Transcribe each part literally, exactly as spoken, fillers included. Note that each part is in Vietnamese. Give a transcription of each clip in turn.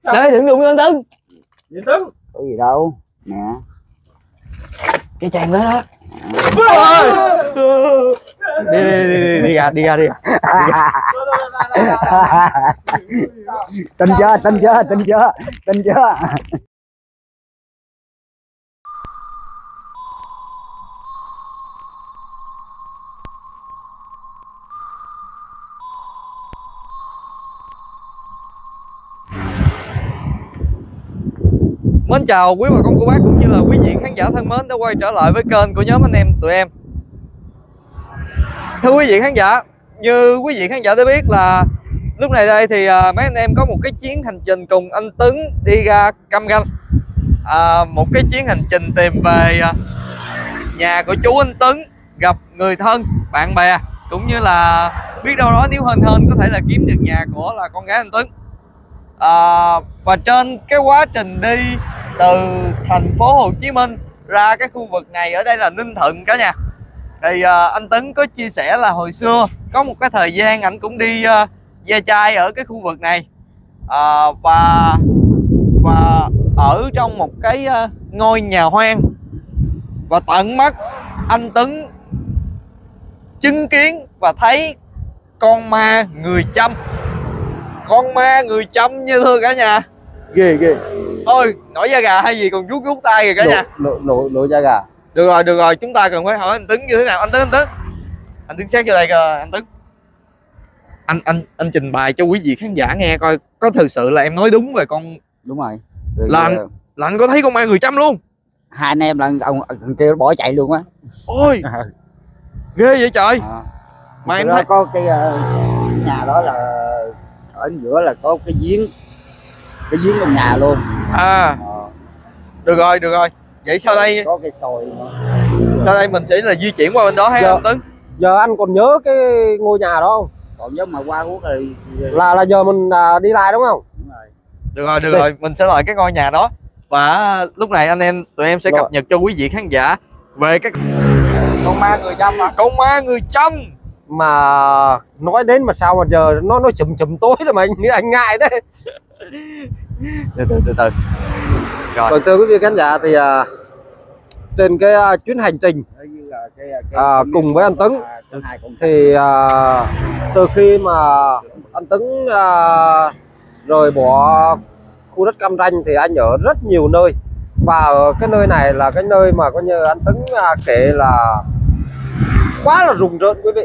Đấy, đừng đụng vô anh Tấn. Gì Tấn? Có gì đâu. Nè. Cái chàng đó đó. Đi đi đi đi ra đi ra đi ra. Tin chưa, tin chưa, tin chưa, tin chưa. Mến chào quý bà con cô bác cũng như là quý vị khán giả thân mến đã quay trở lại với kênh của nhóm anh em tụi em. Thưa quý vị khán giả, như quý vị khán giả đã biết là lúc này đây thì à, mấy anh em có một cái chuyến hành trình cùng anh Tấn đi ra Cam Ranh, à, một cái chuyến hành trình tìm về à, nhà của chú anh Tấn, gặp người thân, bạn bè, cũng như là biết đâu đó nếu hên hên có thể là kiếm được nhà của là con gái anh Tấn. À, và trên cái quá trình đi từ thành phố Hồ Chí Minh ra cái khu vực này, ở đây là Ninh Thuận cả nhà, thì à, anh Tấn có chia sẻ là hồi xưa có một cái thời gian ảnh cũng đi à, ve chai ở cái khu vực này, à, và và ở trong một cái à, ngôi nhà hoang, và tận mắt anh Tấn chứng kiến và thấy con ma người Chăm. Con ma người Chăm như thưa cả nhà. Ghê ghê. Ôi, nổi da gà hay gì còn vuốt vuốt tay kìa cả nhà. Nổi nổi nổi da gà. Được rồi, được rồi, chúng ta cần phải hỏi anh Tấn như thế nào. Anh Tấn, anh Tấn. Anh Tấn sát vô đây kìa, anh Tấn. Anh anh anh trình bày cho quý vị khán giả nghe coi có thực sự là em nói đúng về con. Đúng rồi. Rồi là anh, là anh có thấy con ma người Chăm luôn. Hai anh em là ông, ông kia bỏ chạy luôn á. Ôi. Ghê vậy trời. À. Mà em đó thấy có cái, uh, cái nhà đó là ở giữa là có cái giếng, cái giếng trong nhà luôn. À. À. Được rồi, được rồi. Vậy sau đây có cái sồi nữa. Sau đây mình sẽ là di chuyển qua bên đó hay không Tấn? Giờ anh còn nhớ cái ngôi nhà đó không? Còn nhớ mà qua quốc rồi Là là giờ mình à, đi lại đúng không? đúng rồi. Được rồi, được Đi. rồi, mình sẽ lại cái ngôi nhà đó. Và lúc này anh em tụi em sẽ Rồi. cập nhật cho quý vị khán giả về cái Con ma người Chăm à? con ma người Chăm. Mà nói đến mà sao mà giờ nó nó chùm chùm tối rồi mà anh anh ngại thế. Từ từ từ từ. Rồi. Rồi thưa quý vị khán giả thì à, trên cái à, chuyến hành trình Cái, cái, à, cùng với anh Tấn hai con thì à, từ khi mà anh Tấn à, rời bỏ khu đất Cam Ranh thì anh ở rất nhiều nơi, và ở cái nơi này là cái nơi mà coi như anh Tấn à, kể là quá là rùng rợn quý vị.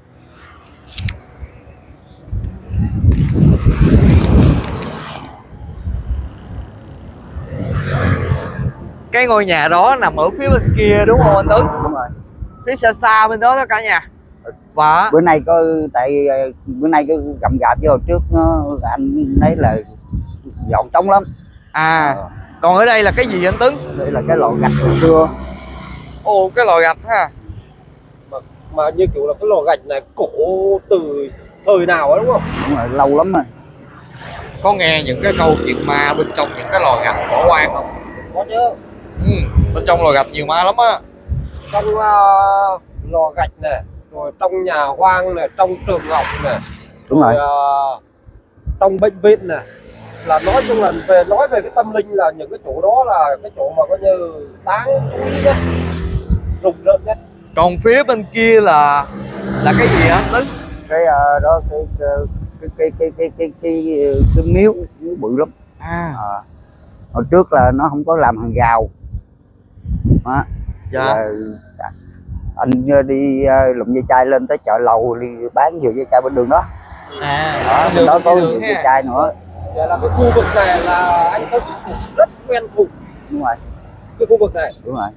Cái ngôi nhà đó nằm ở phía bên kia đúng không anh Tấn? đúng rồi. Phía xa xa bên đó đó cả nhà. Và Bữa nay có tại bữa nay cái gầm gạp với hồi trước nó anh thấy là dọn trống lắm. à, Ờ. còn ở đây là cái gì anh Tấn? Đây là cái lò gạch hồi xưa. Ồ, cái lò gạch ha. Mà, mà như kiểu là cái lò gạch này cổ từ thời nào ấy đúng không? Đúng rồi, lâu lắm rồi. Có nghe những cái câu chuyện ma bên trong những cái lò gạch bỏ hoang không? Có nhớ. Ừ, bên trong lò gạch nhiều ma lắm á. Trong uh, lò gạch này, rồi trong nhà hoang này, trong trường học này, Đúng rồi. uh, trong bệnh viện này, là nói chung là về nói về cái tâm linh là những cái chỗ đó là cái chỗ mà coi như đáng chú ý nhất, rùng rợn nhất. Còn phía bên kia là là cái gì hả Tấn? Cái uh, đó cái cái cái cái cái cái cái, cái, cái miếu, miếu bự lắm. À, À, hồi trước là nó không có làm hàng rào đó. dạ. Là, anh đi uh, lụm dây chai lên tới chợ Lầu đi bán nhiều dây chai bên đường đó. À, Đó, bên đó có nhiều dây chai nữa. Vậy là cái khu vực này là anh có rất quen thuộc. Đúng rồi. Cái khu vực này. Đúng rồi.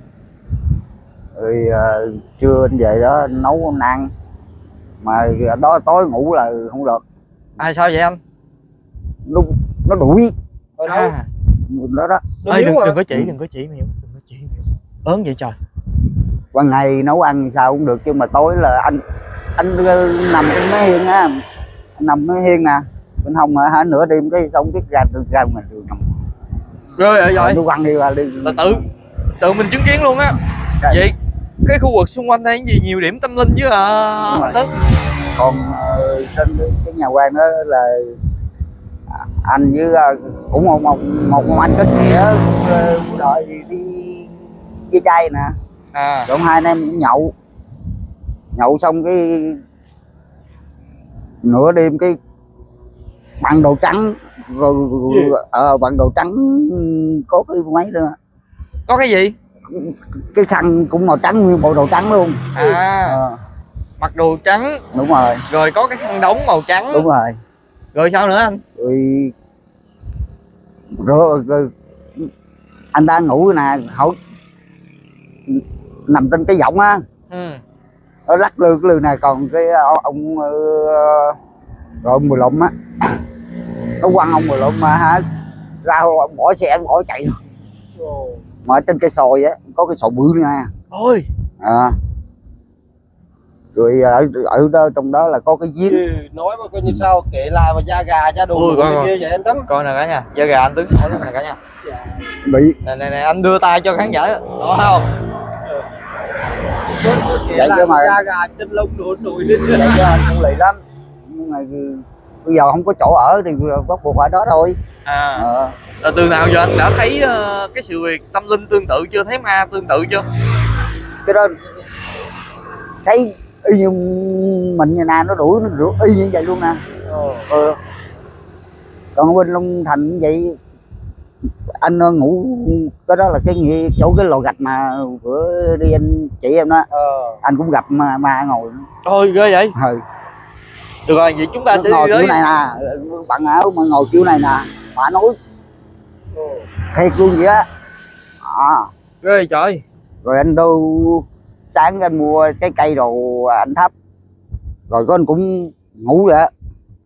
Rồi uh, trưa anh về đó anh nấu anh ăn, mà đó tối ngủ là không được. À sao vậy anh? Nó nó đuổi Ở đâu? À, đó đó. ơi, đừng, mà. đừng có chỉ, đừng có chỉ Miễu, đừng có chỉ Miễu. Ớn vậy trời. Ban ngày nấu ăn sao cũng được, chứ mà tối là anh anh nằm trên mấy hiên á, anh nằm mấy hiên nè, bên hông mà hả nửa đêm cái xong tiếp ra từ ra mà đường nằm. Rồi rồi rồi. Nó quăng đi ra đi. Là tự tự mình chứng kiến luôn á. Trời. Vậy cái khu vực xung quanh đây cái gì nhiều điểm tâm linh chứ à anh Tấn? Còn uh, trên cái, cái nhà quan đó là Anh với uh, cũng một một một, một anh kết nghĩa uh, đợi đi với trai nè. À. Rồi hai anh em cũng nhậu nhậu xong cái nửa đêm cái bằng đồ trắng rồi ờ bằng đồ trắng có cái mấy nữa. Có cái gì? Cái khăn cũng màu trắng, nguyên bộ đồ trắng luôn. À. Ờ. Mặc đồ trắng. Đúng rồi. Rồi có cái khăn đóng màu trắng. Đúng rồi. Rồi sao nữa anh? Rồi, rồi, rồi anh đang ngủ nè, hỏi nằm trên cái võng á. Ừ. Nó lắc lư cái lư này, còn cái ông uh, rồi ông mười lụm á, nó quăng ông mười lụm mà hả, ra ông bỏ xe ông bỏ chạy luôn. Mà ở trên cây sồi á có cái sồi bự nha. Ôi. À. Rồi ở ở đó trong đó là có cái giếng. Nói mà coi như sao kể lại mà da gà da đồ kia vậy anh Tấn. Coi nè cả nhà, da gà anh Tấn hỏi nè cả nhà. Bị này này này anh đưa tay cho khán giả đó không? Vậy chứ mà da gà chân lông nổi nổi lên. Vậy chứ anh cũng lì lắm. Nhưng mà bây giờ không có chỗ ở thì bắt buộc ở đó thôi. À. Ờ. Là từ nào giờ anh đã thấy uh, cái sự việc tâm linh tương tự chưa, thấy ma tương tự chưa? Cái đó thấy y như mình như nè, nó đuổi nó đuổi y như vậy luôn nè. Ờ. Còn bên Long Thành cũng vậy, anh ngủ cái đó là cái nghĩa chỗ cái lò gạch mà bữa đi anh chị em đó. Ờ. Anh cũng gặp ma, ma ngồi. Ôi ghê vậy. Ừ. Được rồi, vậy chúng ta nó sẽ ngồi đi kiểu này nè, bạn áo mà ngồi kiểu này nè, mà nói thiệt luôn vậy á. À. Ghê trời. Rồi anh đâu sáng anh mua trái cây đồ anh thắp, rồi có anh cũng ngủ vậy á,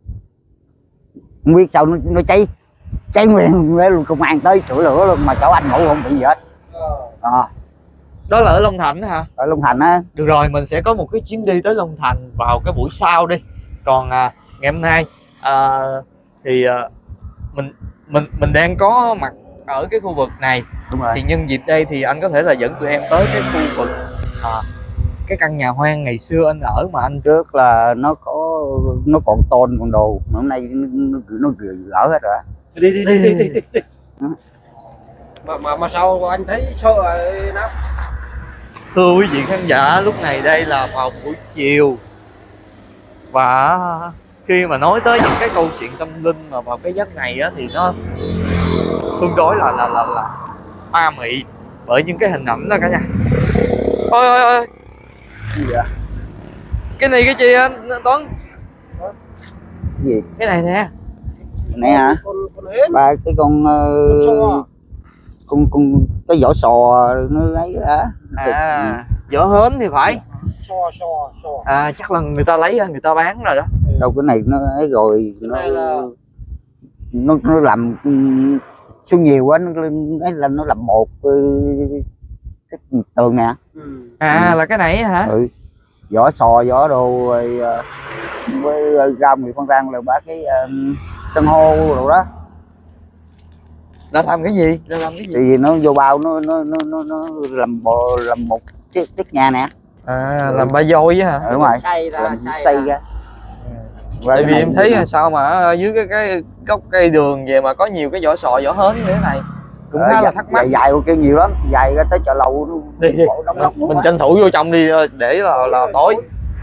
không biết sao nó, nó cháy cháy nguyên luôn, công an tới chữa lửa luôn mà chỗ anh ngủ không bị gì hết. À. Đó là ở Long Thành hả? Ở Long Thành á. Được rồi, mình sẽ có một cái chuyến đi tới Long Thành vào cái buổi sau đi. Còn à, ngày hôm nay à, thì à, mình mình mình đang có mặt ở cái khu vực này. Đúng rồi. Thì nhân dịp đây thì anh có thể là dẫn tụi em tới cái khu vực à, cái căn nhà hoang ngày xưa anh ở mà anh trước là nó có nó còn tôn còn đồ mà hôm nay nó nó gỡ hết rồi. Đi đi đi đi, đi, đi, đi. mà mà mà sao anh thấy sợ rồi đó? Thưa quý vị khán giả, lúc này đây là vào buổi chiều và khi mà nói tới những cái câu chuyện tâm linh mà vào cái giấc này á, thì nó tương đối là là là là ma mị bởi những cái hình ảnh đó cả nhà. Ôi ôi ôi. Gì vậy? Cái này cái gì anh Tuấn? Cái gì? Cái này nè. Này hả? Con, con hến. Ba cái con uh, con con cái vỏ sò nó ấy đó. À, vỏ hến thì phải. So so so. À, chắc là người ta lấy người ta bán rồi đó. Đâu cái này nó ấy rồi nó là... nó nó làm số nhiều quá, nó ấy là nó làm bột cái tường nè. Ừ. À ừ. Là cái này hả? Ừ. Vỏ sò vỏ đồ rồi với rau mì con rang rồi bá cái um, san hô đồ đó. Là làm cái gì? Là làm cái gì? Thì nó vô bao nó nó nó nó, nó làm bò làm một chiếc chiếc nhà nè. À ừ. Làm ba vôi á hả? Ừ, đúng rồi. Xay ra, làm xay xay ra. ra. Tại vì em thấy là sao mà ở dưới cái cái gốc cây đường về mà có nhiều cái vỏ sò vỏ hến như thế này cũng khá là thắc mắc. Dài dài kêu nhiều lắm, dài ra tới chợ lầu luôn. Đi đi, mình, mình tranh thủ vô trong đi để là là tối.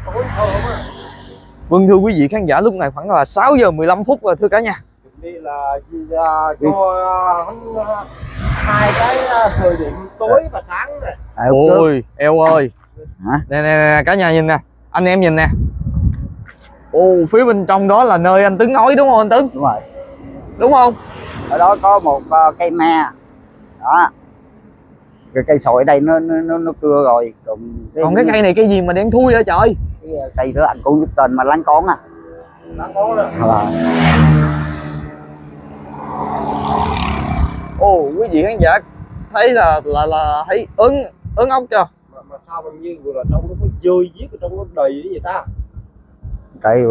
Vâng, thưa quý vị khán giả, lúc này khoảng là sáu giờ mười lăm phút rồi thưa cả nhà. Đi là gì cho hai cái thời điểm tối và sáng này. À, ôi eo ơi. Hả? Nè, nè nè cả nhà nhìn nè, anh em nhìn nè. Ồ, phía bên trong đó là nơi anh Tấn nói đúng không anh Tấn? Đúng rồi. Đúng không? Ở đó có một uh, cây me đó, cái cây sồi ở đây nó nó nó cưa rồi. Còn cái, còn cái cây này cây gì mà đen thui hả trời? Cái cây đó anh cũng biết tên mà láng con à. Láng con rồi. À. Ồ, quý vị khán giả thấy là là là thấy ớn ớn ốc chưa? Mà, mà sao mà như vừa là trong nó có dơi giết ở trong nó đầy cái gì ta? Cây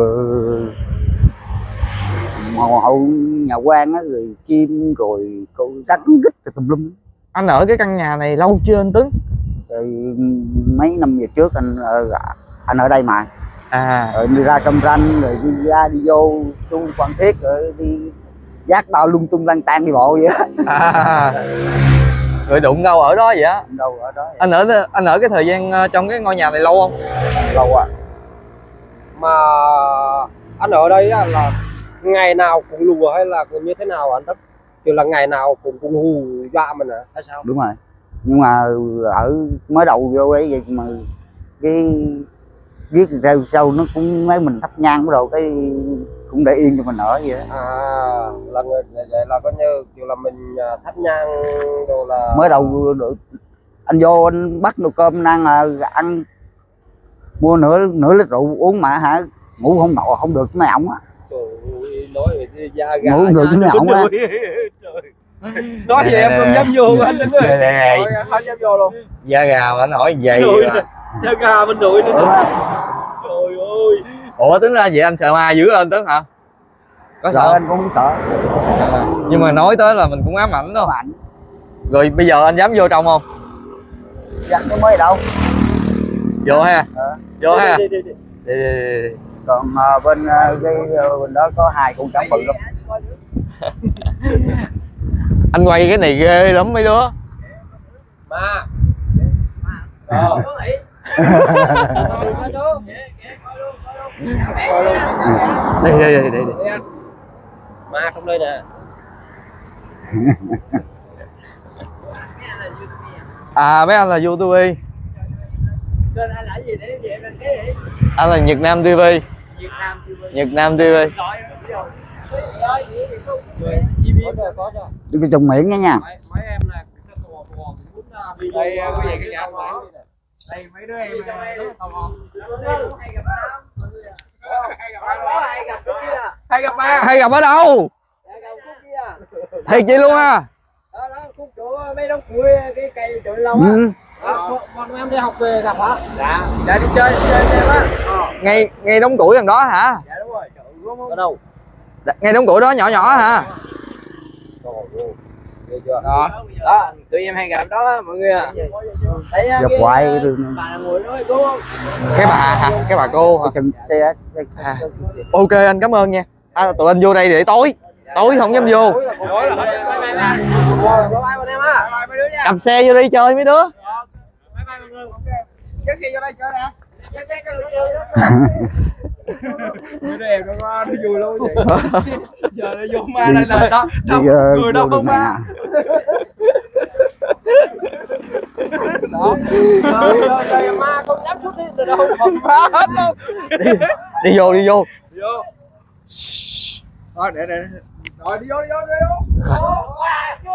màu hậu nhà quan á, rồi chim rồi con cắn gít rồi tùm lum. Anh ở cái căn nhà này lâu chưa anh Tấn? Rồi mấy năm về trước anh anh ở đây mà. À. Rồi đi ra Cam Ranh rồi đi ra đi vô Chu Quan Thiết rồi đi dắt tao lung tung lăn tan đi bộ vậy đó. À, người đụng đâu ở đó vậy á? Đâu ở đó vậy. Anh ở anh ở cái thời gian ờ, trong cái ngôi nhà này lâu không? Lâu à. Mà anh ở đây á, là ngày nào cũng lùa hay là như thế nào anh Tất? Kiểu là ngày nào cũng cũng hù dọa mình à hay sao? Đúng rồi, nhưng mà ở mới đầu vô ấy vậy mà cái viết sau sau nó cũng mấy mình thắp nhang bắt đầu cái cũng để yên cho mình ở vậy đó. À, là người vậy là có như kiểu là mình thắp nhang đồ là Mới đầu anh vô anh bắt nồi cơm ăn là ăn mua nửa nửa lít rượu uống mà hả ngủ không nọ không được mấy ổng á. Trời ơi, nói về da gà Ngủ được với mấy ổng á. Nói gì em không dám vô anh Tấn ơi. Này, Không dám vô luôn. da gà mà anh hỏi vậy mà. Da gà bên nội nữa. Trời ơi. Ủa tính ra vậy anh sợ ma dữ anh Tấn hả? Có Sợ sợ anh cũng không sợ. À, nhưng mà nói tới là mình cũng ám ảnh đâu. Ảnh Rồi bây giờ anh dám vô trong không? dắt nó mới đâu. Vô ha. Ờ. Vô ha. Đi, đi, đi, đi. Đi, đi, đi, đi. Còn uh, bên uh, cái uh, bên đó có hai con cá bự lắm. Anh quay cái này ghê lắm mấy đứa. Ma. Ờ. Đi đi đi đi đi. Ma không đây nè. À mấy anh là YouTube. Kênh anh là gì để về mình cái gì? Anh là Nhật Nam ti vi. Việt Nam ti vi. Nhật Nam ti vi. Cái trùng miệng nha nha. Mấy em là đây quý vị cái nhà đây mấy đứa em rất là tò mò. Hay gặp ba. Hay gặp ba. Hay gặp kia. Hay gặp ba. Hay gặp ở đâu? Hay gặp khúc kia. Thiệt chị luôn ha. Đó đó khúc chỗ mấy đống củi cái cây chỗ lâu á. Ừ. Con em đi học về gặp hả? Dạ. Dạ đi chơi đi chơi em á. Ngay ngay đống củi gần đó hả? Dạ đúng rồi. Ở đâu? Ngay đống củi đó nhỏ nhỏ hả? Đó. Đó, tụi em hay gặp đó mọi người à. Thấy Gặp cái hoài ờ, rồi. bà là ngồi nói đúng không? Cái bà hả? Cái bà cô hả? Cái chân xe, xe, xe, À. xe. Ok anh cảm ơn nha. À, tụi anh vô đây để tối. Tối không dám vô. Cầm xe vô đi chơi mấy đứa. Dắt xe vô đây chơi nè. Dắt xe cho người chơi đó. Mấy đứa em nó nó vui lắm vậy. Giờ nó vô ma đây là đó. Đi, uh, Người đâu vô không đường ma. Đó. Đó. Rồi ma con dám xuất đi từ đâu còn ma hết luôn. Đi, đi vô đi vô. Vô. Rồi để để. Rồi đi vô đi vô đi vô.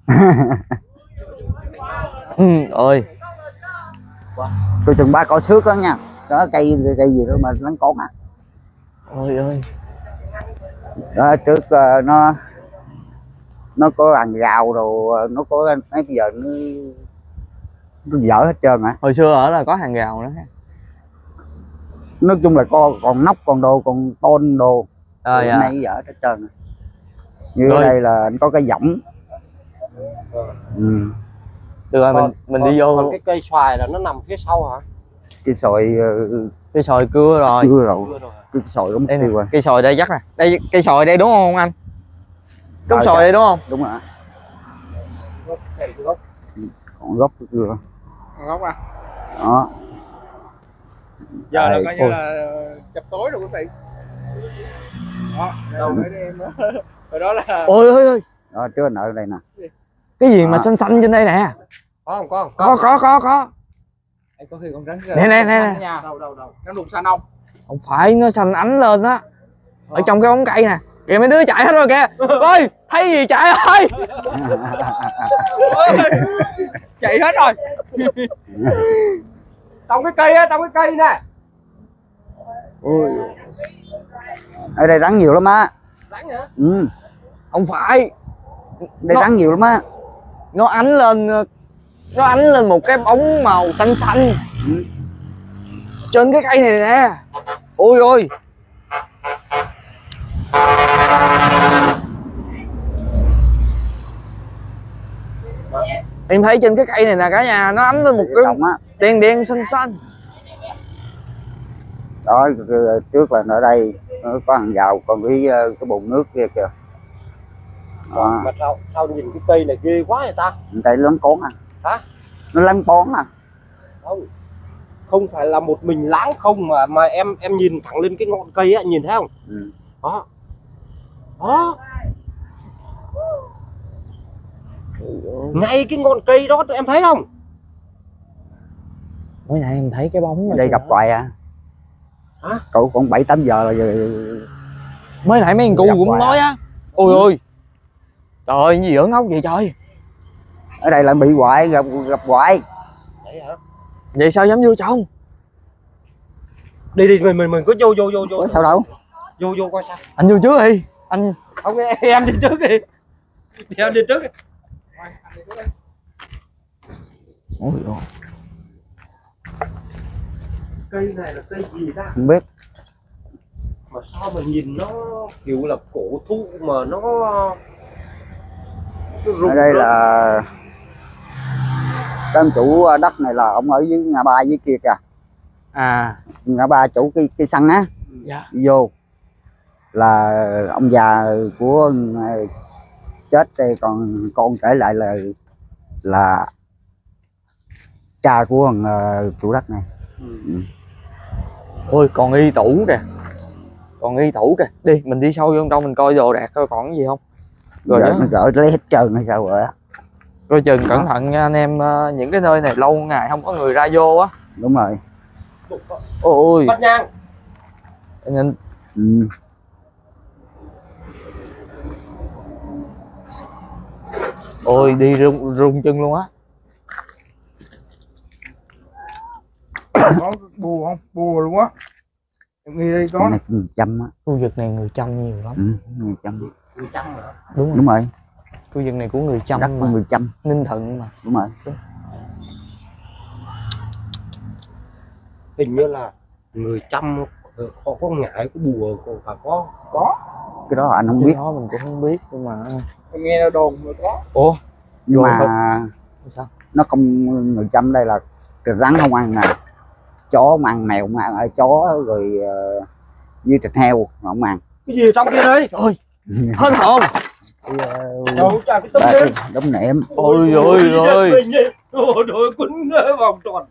Ừ, ơi. Tôi chừng ba cỏ xước đó nha. Đó cây cây, cây gì đó mà nó con à. Ôi ơi. Đó trước uh, nó nó có hàng rào rồi nó có mấy bây giờ nó nó dở hết trơn hả. Hồi xưa ở là có hàng rào nữa ha. Nói chung là con còn nóc còn đồ còn tôn đồ. À, Hôm dạ. nay dở hết trơn rồi. Như Rồi. ở đây là anh có cái võng. Ừ. Được rồi mình mình đi vô. Còn cái cây xoài là nó nằm phía sau hả? Cái sồi uh, Cây sồi cưa rồi. chưa rồi. Cái sồi có mất Đây nè, tiêu rồi. cây sồi đây dắt nè. Đây cây sồi đây đúng không anh? Gốc Ờ, sồi dạ. đây đúng không? Đúng rồi. Còn gốc chưa. Ngốc à. Đó. Giờ là Đây, coi như ôi. là chập tối rồi quý vị. Đó, đâu mấy đứa em đó. Rồi đó là Ôi ôi ôi. Đó trước anh ở đây nè. Cái gì mà À. xanh xanh trên đây nè? Có không? Có không? Có có có có. Ê, có khi con rắn Nè, nè, nè, nè. đâu đâu đâu rắn đục xanh không? Không phải nó xanh ánh lên á. Ở trong cái bóng cây nè. Kìa mấy đứa chạy hết rồi kìa. Ơi, thấy gì chạy ơi. Chạy hết rồi. Trong cái cây á, trong cái cây nè. Ôi. Ở đây rắn nhiều lắm á. Rắn hả? Ừ. Không phải. Đây Nó- rắn nhiều lắm á. Nó ánh lên nó ánh lên một cái bóng màu xanh xanh. Ừ. Trên cái cây này nè. Ôi ôi. Em thấy trên cái cây này nè cả nhà, nó ánh lên một cái Trọng á. đen đen xanh xanh. Đó trước là ở đây nó có hàng rào còn cái cái bồn nước kia kìa. À. Mà sao sao nhìn cái cây này ghê quá vậy ta? Tại lấn cón à. Hả? Nó lấn cón à. Không, không phải là một mình láng không mà mà em em nhìn thẳng lên cái ngọn cây á, nhìn thấy không? Ừ. Đó. Đó. Ngay cái ngọn cây đó em thấy không? Mới nãy em thấy cái bóng Ở đây gặp hoài à. Hả? Cậu còn bảy tám giờ là giờ. Mới nãy mấy thằng cu Gặp cũng hoài nói à. á. Ôi ôi. Trời ơi, cái gì ớn ốc vậy trời. Ở đây lại bị hoài, gặp gặp hoài. Đấy hả? Vậy sao dám vô trong? Đi đi mình mình mình có vô vô vô vô. Ủa, sao đâu? Vô vô coi sao. Anh vô trước đi. Anh Không, em đi trước đi. Em đi trước đi. ôi ôi. Cây này là cây gì ta? Không biết. Mà sao mà nhìn nó kiểu là cổ thụ mà nó, nó rụng Ở đây rụng. là cái chủ đất này là ông ở dưới ngã ba dưới kia kìa. À. Ngã ba chủ cây cây xăng á. Dạ. Vô là ông già của chết đây, còn con kể lại là là cha của uh, chủ đất này. Ừ. Ừ. Ôi còn y tủ kìa. Còn y tủ kìa. Đi mình đi sâu vô trong mình coi đồ đạc coi còn cái gì không. Rồi Giờ đó. nó gỡ lấy hết trơn hay sao rồi á. Coi chừng cẩn thận nha anh em, những cái nơi này lâu ngày không có người ra vô á. Đúng rồi. Ôi Bắt nhang. nên Ừ. ôi đi rung rung chân luôn á. Có bùa không? Bùa luôn á. Em nghi đây có Cái nè. này người Chăm á. Khu vực này người Chăm nhiều lắm. Ừ, người Chăm. Người Chăm hả? Đúng rồi. Đúng rồi. Khu vực này của người Chăm Đất của mà. người Chăm. Ninh Thuận mà. Đúng rồi. Hình như là người Chăm họ có ngại cái bùa còn phải có Có. Cái đó anh không Cái biết. đó mình cũng không biết nhưng mà. Em nghe đâu đồn rồi có. Ủa Nhưng rồi mà sao? nó không, người Chăm đây là rắn không ăn nè, chó không ăn, mèo không ăn, chó rồi uh, với thịt heo không ăn. cái gì trong kia đây? Ôi hết hồn. Đâu chả cái tấm Đây, lên. đống nệm. Ôi ôi ôi. Ôi rồi quấn vòng tròn.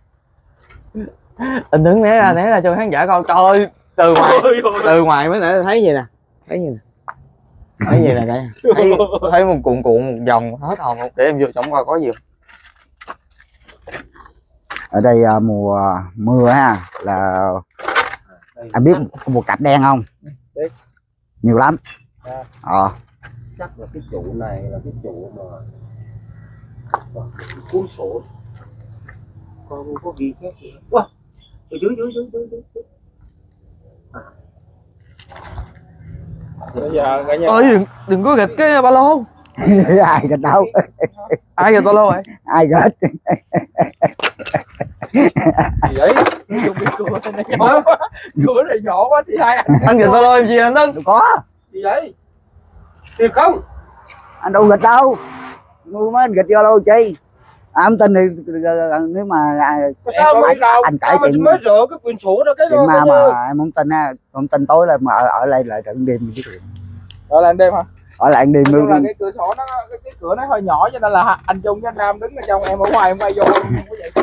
Anh đứng né ra né ra cho khán giả coi. Trời ơi, từ ngoài từ ngoài mới nãy thấy gì nè, thấy gì nè, thấy gì nè đây, thấy thấy một cuộn cuộn một vòng hết hồn luôn. Để em vô trong coi có gì không. Ở đây uh, mùa mưa ha là anh biết một cặp đen không? Biết. Nhiều lắm. À. Ờ. Chắc là cái trụ này là cái trụ mà cuốn sổ con có ghi khác gì không? Wow. Ở dưới dưới dưới dưới dưới. À. Bây giờ cả nhà. Ơi đừng, đừng có gịch cái ba lô. Ai gạch đâu? Ai gịch ba lô vậy? Ai gạch? Gì vậy? Dùng cái cửa này nhỏ quá. Cửa này nhỏ quá thì hai anh. Anh gịch ba lô em gì anh Tấn? Đâu có. Gì vậy? Thiệt không? Anh đâu gạch đâu. Mua mấy anh gạch vô đâu chi? À, không tin thì nếu mà Sao mà anh, anh cãi chuyện mới rửa cái quyển sổ đó cái chuyện đó ma mà em không tin á, không tin tối là mà ở, ở đây lại trận đêm chứ. Rồi là anh đêm hả? Ở lại đêm Nói chung là luôn. cái cửa sổ nó cái, cái cửa nó hơi nhỏ cho nên là anh Trung với anh Nam đứng ở trong, em ở ngoài em quay vô em không có vậy.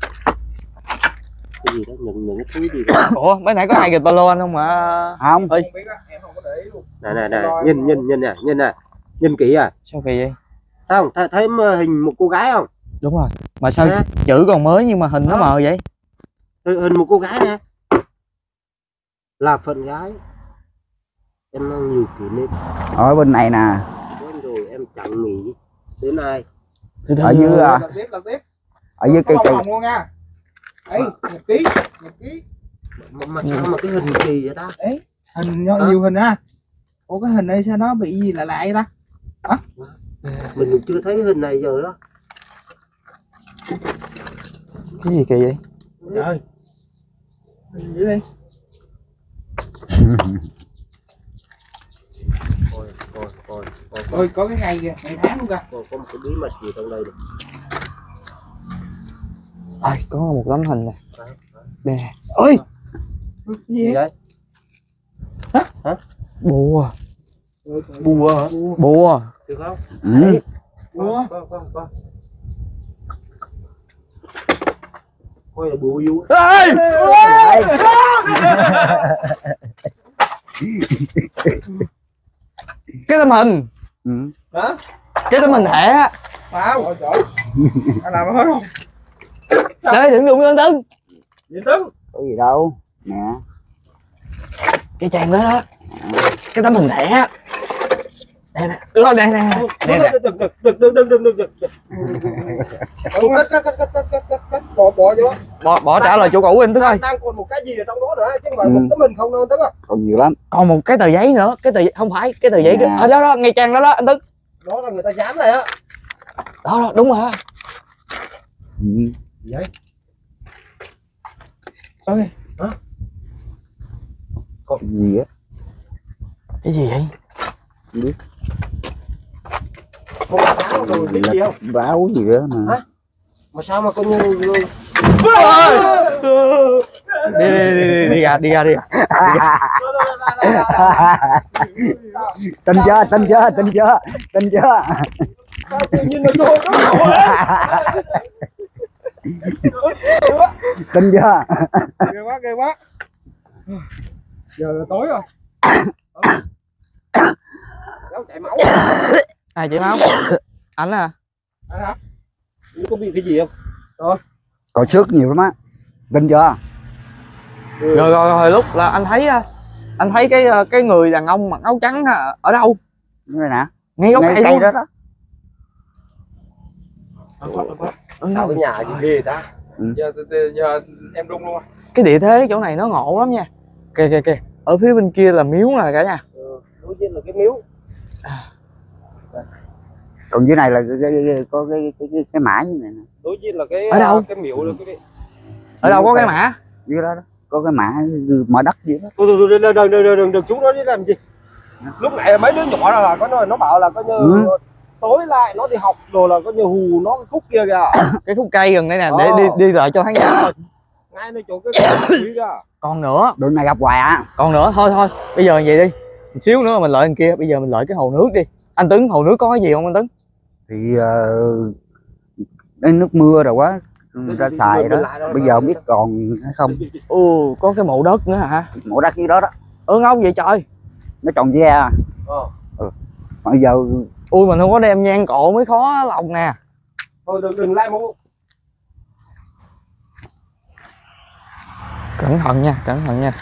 cái gì đó nhận những cái túi gì đó. Ủa mấy nãy có ai gịch ba lô anh không mà? Không. Ơi Không biết á, em không có để ý luôn. Này này này, nhìn nhìn nhìn nè, nhìn nè. Nhìn kỹ à? sao kỳ vậy? Thấy không? Thấy, thấy hình một cô gái không? Đúng rồi. Mà sao Nè. chữ còn mới nhưng mà hình nó mờ vậy? Hình, hình một cô gái nè. Là phận gái. Em mang nhiều kỷ niệm. Ở bên này nè. Quen rồi em chẳng nghĩ đến ai. Ở dưới à, Làm tiếp, làm tiếp. ở dưới cây Có cây. bông hồng luôn nha. Đấy, nhật ký, nhật ký. Mà, mà sao mà cái hình kỳ vậy ta? Đấy, hình nó Hả? nhiều hình ha. Ủa cái hình này sao nó bị gì lạ lạ vậy ta? Mình chưa thấy hình này giờ đó. cái gì kỳ vậy? Trời. Hình dưới đi. Coi, coi, coi, coi, coi, Ôi có cái ngày kìa, ngày tháng luôn kìa. coi, có một cái bí mật gì trong đây được. Ai có một tấm hình này. Đây. Ơi Cái gì vậy? Vậy? bùa. Bùa hả? Bùa. Được không? Ừ. Bùa. Con con con. Coi là bùa vui. Ê! Đấy. Cái tấm hình. Ừ. Hả? Cái tấm hình thẻ á. Phải không? Anh làm hết không? Đây đừng đụng vô anh Tấn. Gì Tấn? Có gì đâu. Nè. Cái trang đó đó. Cái tấm hình thẻ á. Đây nè. Đây đây nè. Đây nè. Đừng đừng đừng đừng đừng đừng đừng đừng. Cắt cắt cắt cắt cắt cắt cắt bỏ bỏ vô. Bỏ bỏ trả lời chủ cũ anh Tấn ơi. Đang còn một cái gì ở trong đó nữa chứ không phải Ừ. một tấm hình không đâu Tấn à. Còn nhiều lắm. Còn một cái tờ giấy nữa, cái tờ không phải cái tờ giấy Nè. ở đó đó, ngay trang đó đó anh Tấn. Đó là người ta dán này á. Đó, đó đúng rồi. Ừ. Vậy. Ok. Có gì á? Cái gì vậy? Không biết. Không có dán rồi biết gì không? Báo gì đó mà. Hả? Mà sao mà coi như Đi đi đi đi ra đi ra đi ra. Tin chưa? Tin chưa? Tin chưa? Tin chưa? sao tự nhiên nó trôi đó. Tin chưa? Ghê quá ghê quá. Giờ là tối rồi. Kéo chảy máu. Ai chị máu? Anh à? Anh hả? Có bị cái gì không? Còn xước nhiều lắm á. Tin chưa? Rồi rồi rồi lúc là anh thấy anh thấy cái cái người đàn ông mặc áo trắng ở đâu? Đây nè. Ngay gốc Ngay cây cây luôn. đó đó. Ừ, Sao cái nhà gì ghê ta? Ừ. Giờ, giờ, giờ em rung luôn. cái địa thế chỗ này nó ngộ lắm nha. Kìa kìa kìa, ở phía bên kia là miếu nè cả nhà. Ừ, đối diện là cái miếu. Còn dưới này là cái, cái, cái, có cái cái cái, cái mã như này nè. Đối diện là cái Ở đâu? cái miếu là cái Ở đâu có cái mã? Dưới đó đó. Có cái mã mã đất dưới đó. Thôi thôi đừng đừng đừng đừng đừng xuống đó đi làm gì. Lúc nãy mấy đứa nhỏ là có nói nó bảo là có như Ừ. tối lại nó đi học rồi là có như hù nó cái khúc kia kìa. Cái khúc cây gần đây nè, để Ờ. đi đi lại cho khán giả thôi. Ngay nơi chỗ cái cây quý kìa. Còn nữa, Đường này gặp hoài á. còn nữa thôi thôi. Bây giờ vậy đi. Một xíu nữa mình lợi bên kia, bây giờ mình lợi cái hồ nước đi. Anh Tấn, hồ nước có cái gì không anh Tấn? Thì uh, đến nước mưa rồi quá người ta xài đó. Bây giờ không biết còn hay không. Ồ, có cái mộ đất nữa hả? Mộ đất dưới đó đó. Ơ ngốc vậy trời. Nó trồng ve à. Ờ. Ừ. Bây giờ Ui mình không có đem nhang cộ mới khó lòng nè. Thôi đừng đừng lại mộ. Cẩn thận nha, cẩn thận nha.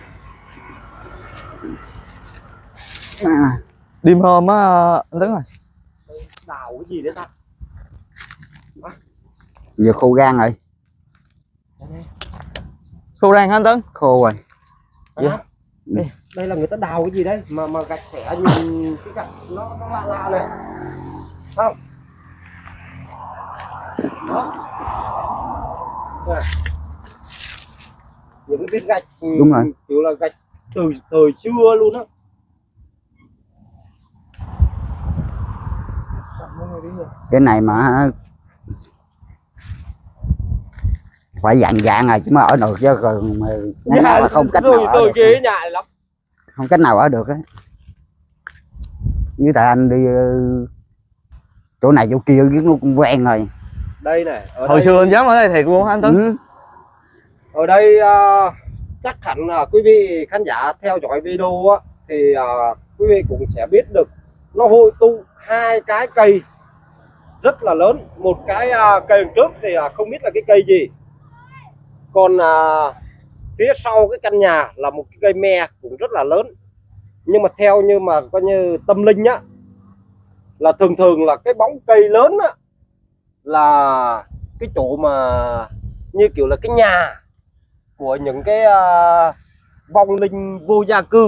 à, Đêm hôm á anh Tấn ơi. Đào cái gì đấy ta? giờ khô gan rồi. Khô rang hả anh Tấn? Khô rồi. Dạ. Dạ. Đây, đây là người ta đào cái gì đấy mà mà gạch khẽ nhìn cái gạch nó nó lạ lạ này. Không? Đó. Nè. Những cái viên gạch ừ, Đúng rồi. kiểu là gạch từ thời xưa luôn á. Cái này mà hả, phải dạng dạng rồi chứ mà ở được chứ còn mà, Nhà nào mà không cách nào rồi ở rồi được. ghế nhà này lắm. Không cách nào ở được á. Với tại anh đi uh, chỗ này chỗ kia nó cũng quen rồi. Đây này, ở Hồi đây, xưa anh dám ở đây thiệt luôn hả anh Tấn? Ừ. ở đây uh, chắc hẳn là quý vị khán giả theo dõi video á thì uh, quý vị cũng sẽ biết được nó hội tụ hai cái cây rất là lớn. Một cái uh, cây đằng trước thì uh, không biết là cái cây gì, còn uh, phía sau cái căn nhà là một cái cây me cũng rất là lớn. Nhưng mà theo như mà coi như tâm linh á, là thường thường là cái bóng cây lớn á là cái chỗ mà như kiểu là cái nhà của những cái uh, vong linh vô gia cư.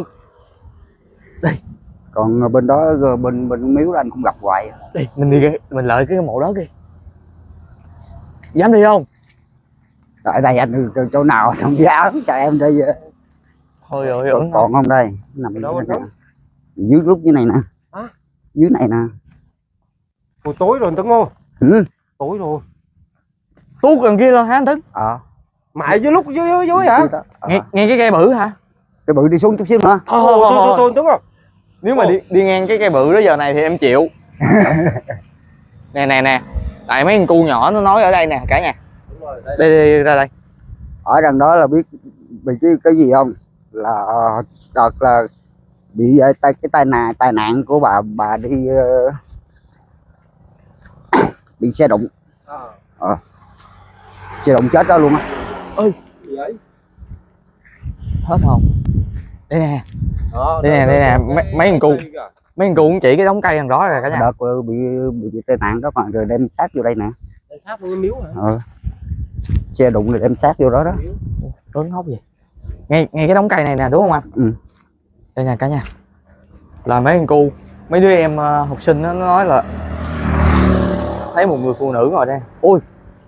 Còn bên đó bên bên miếu đó anh cũng gặp hoài. Đi mình đi mình lợi cái mộ đó đi. Dám đi không? Ở đây anh chỗ nào không dám cho em đi. Thôi rồi Còn, còn không đây nằm Ở đâu dưới, đâu? này. Dưới lúc dưới này nè. Hả? Dưới này nè. Ủa, tối rồi Tấn Ngô. Ừ. Tối rồi. Tuốt gần kia luôn hả anh Tấn? Ờ. Mãi dưới lúc dưới dưới, dưới hả? Ờ. Nghe, nghe cái cây bự hả? Cái bự đi xuống chút xíu nữa. Thôi Thôi thôi thôi thôi. thôi Tấn Ngô. Nếu mà đi đi ngang cái cây bự đó giờ này thì em chịu. Nè nè nè, tại mấy con cu nhỏ nó nói ở đây nè cả nhà. Đây, đây ra đây. Ở đằng đó là biết bị cái cái gì không, là đợt là bị tay cái tai nạn tai nạn của bà bà đi uh, bị xe đụng. Ờ. Xe đụng chết đó luôn á. Ơi hết không? Đây nè. Đó, đây nè đây nè mấy, mấy con cu mấy con cu cũng chỉ cái đống cây đằng đó rồi cả nhà. Đợt bị bị, bị tai nạn đó mà rồi đem xác vô đây nè. Đem xác vô cái miếu hả? Ờ. Xe đụng rồi đem xác vô đó đó. Lớn hốc gì ngay ngay cái đống cây này nè đúng không anh? Ừ. Đây nè cả nhà, là mấy con cu mấy đứa em uh, học sinh đó, nó nói là thấy một người phụ nữ ngồi đây. Ui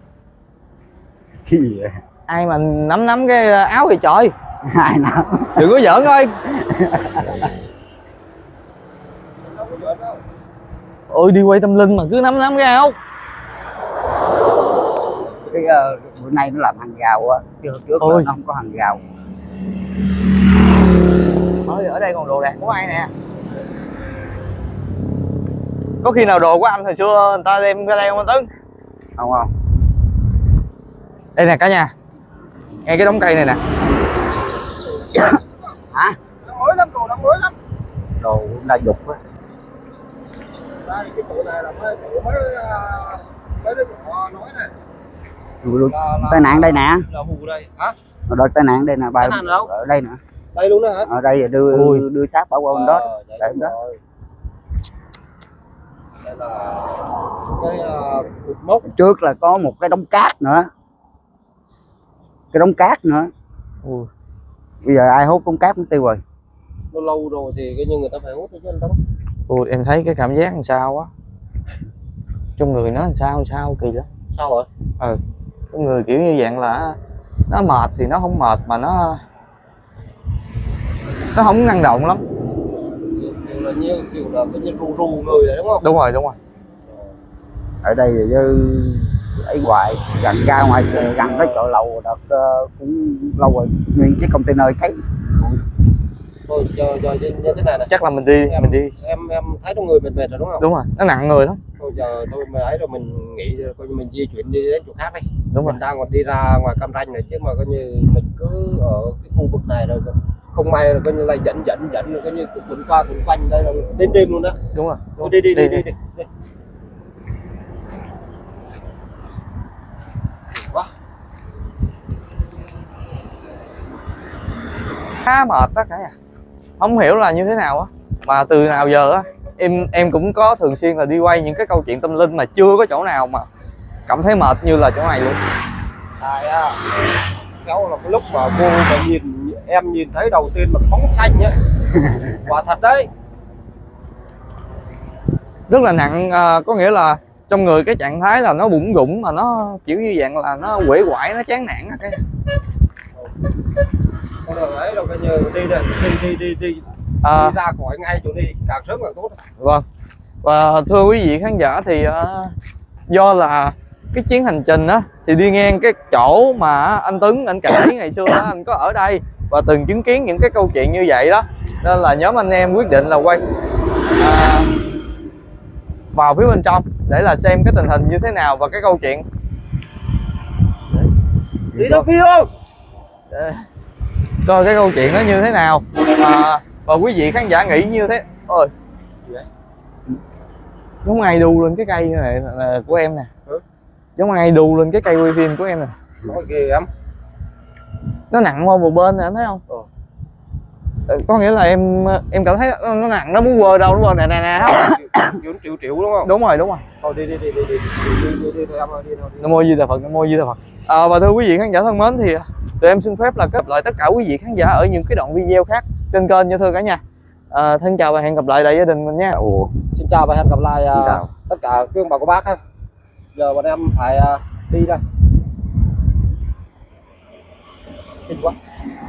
Cái gì vậy? ai mà nắm nắm cái áo thì trời. Ai nào? Đừng có giỡn thôi. Ôi đi quay tâm linh mà cứ nắm nắm cái áo. Cái uh, bữa nay nó làm hàng rào á, chứ hồi trước Ôi. nó không có hàng rào. Ôi ở đây còn đồ đạc của ai nè. Có khi nào đồ của anh hồi xưa người ta đem ra đây không anh Tấn? Không không? Đây nè cả nhà, ngay cái đống cây này nè. Hả? Mới lắm, đồ đang mới lắm. Đồ đa dục á. Đây cái cụ này là mới cụ mới mới đứa nhỏ nói nè. Tai nạn đây nè. Là hù đây hả? Đợt tai nạn đây nè, bà Tai nạn đâu? ở đây nè. Đây luôn đó hả? Ở đây đưa Ui. đưa xác bảo qua bên đó. Ờ, Đây đó. rồi. Đây là cái uh, cột mốc. Trước là có một cái đống cát nữa. Cái đống cát nữa. Ui. Bây giờ ai hút đống cát cũng tiêu rồi. Nó lâu rồi thì cái như người ta phải hút chứ anh Tấn. Ui em thấy cái cảm giác làm sao á, trong người nó làm sao làm sao kỳ lắm. Sao rồi? Ừ, cái người kiểu như dạng là nó mệt thì nó không mệt mà nó nó không năng động lắm. Kiểu là như kiểu là cái như rù rù người đấy đúng không? Đúng rồi đúng rồi. Ở đây như ấy hoài, gần ra ngoài gần cái chợ lầu đợt uh, cũng lâu rồi, nguyên cái container cháy. Thôi giờ giờ như như thế này này. Chắc là mình đi Em, mình đi em em thấy trong người mệt mệt rồi đúng không? đúng rồi, nó nặng người lắm. Thôi giờ tôi mới ấy rồi mình nghĩ rồi, coi như mình di chuyển đi đến chỗ khác đi. Đúng rồi. Mình đang còn đi ra ngoài Cam Ranh này chứ mà coi như mình cứ ở cái khu vực này rồi không may rồi coi như là dẫn dẫn dẫn rồi coi như cứ quẩn qua quẩn quanh đây là đến đêm luôn đó. Đúng rồi. Thôi đi đi đi đi đi. đi. đi. Quá. Khá mệt đó cả nhà, không hiểu là như thế nào á, mà từ nào giờ á em em cũng có thường xuyên là đi quay những cái câu chuyện tâm linh mà chưa có chỗ nào mà cảm thấy mệt như là chỗ này luôn. Tại á, cháu là cái lúc mà cô mà nhìn em nhìn thấy đầu tiên mà bóng xanh nhá, quả thật đấy. Rất là nặng, à, có nghĩa là trong người cái trạng thái là nó bủng rủng mà nó kiểu như dạng là nó quể quải, nó chán nản cái. Con đường ấy đâu coi như đi đây, đi đi đi đi, À, đi ra khỏi ngay chỗ đi càng sớm càng tốt. vâng. Và thưa quý vị khán giả thì uh, do là cái chuyến hành trình á thì đi ngang cái chỗ mà anh Tuấn anh kể ngày xưa đó, anh có ở đây và từng chứng kiến những cái câu chuyện như vậy đó, nên là nhóm anh em quyết định là quay uh, vào phía bên trong để là xem cái tình hình như thế nào và cái câu chuyện. Đi đâu phi không? Để coi cái câu chuyện nó như thế nào à, và quý vị khán giả nghĩ như thế. Ôi giống ai đu lên cái cây như này là của em nè. Ừ. Giống ai đu lên cái cây quay phim của em nè. Nói ghê lắm. Nó nặng qua một bên nè, anh thấy không? Ừ. Có nghĩa là em em cảm thấy nó nặng, nó muốn quơ đâu nó quơ nè nè nè không? Kiểu triệu triệu đúng không? Đúng rồi đúng rồi. Thôi đi đi đi đi đi đi đi đi thôi em ơi, đi thôi. Nam mô Di Đà Phật, Nam mô Di Đà Phật. À, và thưa quý vị khán giả thân mến thì tụi em xin phép là kết lại tất cả quý vị khán giả ở những cái đoạn video khác trên kênh nha thưa cả nhà. À, thân chào và hẹn gặp lại đại gia đình mình nha. Ủa. Xin chào và hẹn gặp lại Xin uh, chào. tất cả quý ông bà cô bác ha. Giờ bọn em phải uh, đi đây. Kinh quá.